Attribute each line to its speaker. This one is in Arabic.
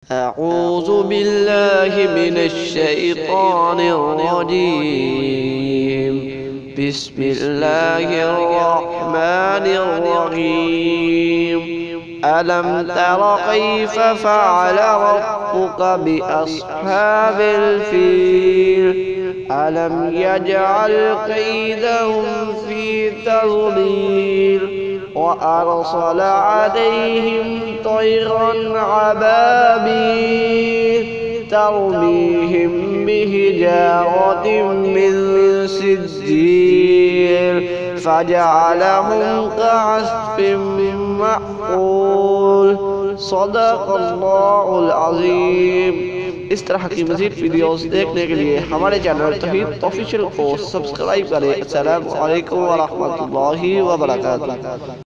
Speaker 1: أعوذ بالله من الشيطان الرجيم. بسم الله الرحمن الرحيم. ألم تر كيف فعل ربك بأصحاب الفيل؟ ألم يجعل كيدهم في تضليل وأرسل عليهم طيرا أبابيل ترميهم بحجارة من سجيل فجعلهم كعصف مأكول। صدق अल्लाह अज़ीम। इस तरह की मज़ीद वीडियोस देखने के लिए हमारे चैनल तौहीद ऑफिशियल को सब्सक्राइब करें। अस्सलामु अलैकुम व रहमतुल्लाहि व बरकातुहू।